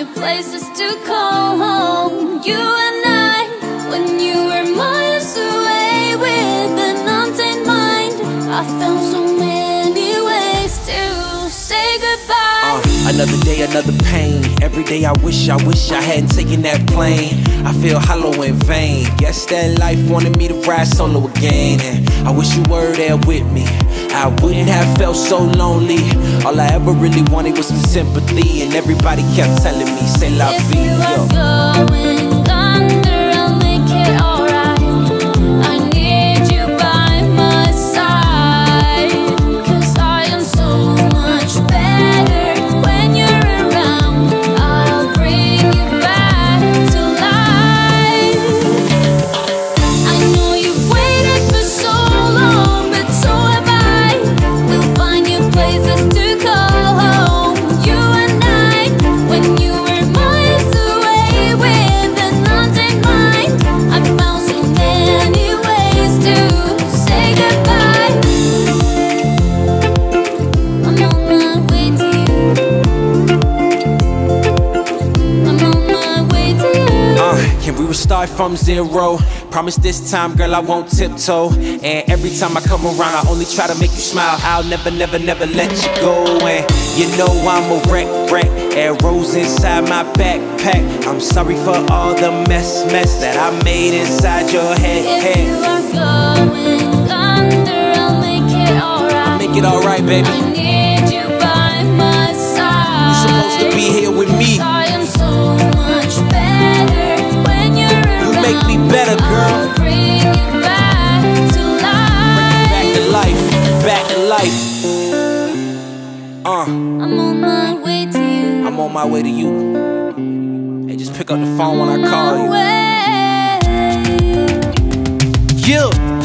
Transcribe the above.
you places to call home. You and I, when you were miles away with an untamed mind, I found so many ways to say goodbye. Another day, another pain. Every day I wish I hadn't taken that plane. I feel hollow in vain. Guess that life wanted me to ride solo again, and I wish you were there with me. I wouldn't have felt so lonely. All I ever really wanted was some sympathy, and everybody kept telling me, say la vie. If you are going under, I'll make it alright. I need you by my side, 'cause I am so much better when you're around. I'll bring you back to life. I know you've waited for so long, but so have I. We'll find you places to call home. You and I, when you were miles away with an untamed mind, I found so many ways to say goodbye. I'm on my way to you. I'm on my way to you. Can we restart from zero? Promise this time, girl, I won't tiptoe. And every time I come around, I only try to make you smile. I'll never, never, never let you go. And you know I'm a wreck. Arrows inside my backpack. I'm sorry for all the mess that I made inside your head. If you are going under, I'll make it alright. Make it alright, baby. I need you by my side. You're supposed to be here with me. 'Cause I am so much better when you're around. You make me better, girl. I'll bring you back to life. Back to life, back to life. I'm on my way to you. I'm on my way to you. Hey, just pick up the phone when I call you. Way. Yeah.